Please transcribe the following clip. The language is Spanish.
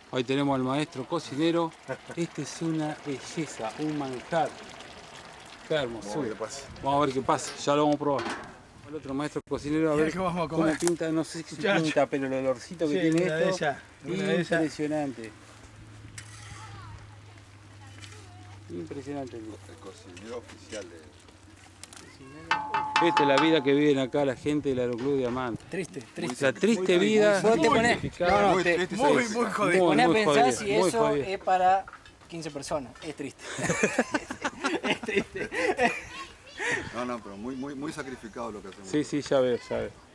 Hoy tenemos al maestro cocinero. Este es una belleza, un manjar. Qué hermosura. Vamos a ver qué pasa, ya lo vamos a probar. El otro maestro cocinero, a ver cómo pinta, no sé si pinta, pero el olorcito que tiene esto, impresionante. Impresionante. El cocinero oficial de... Esta es la vida que viven acá la gente del Aeroclub Diamante. Triste. La triste vida. Vos te ponés, muy jodido. te ponés a pensar si eso es para 15 personas. Es triste. Es triste. No, pero muy sacrificado lo que hacemos. Sí, ya veo.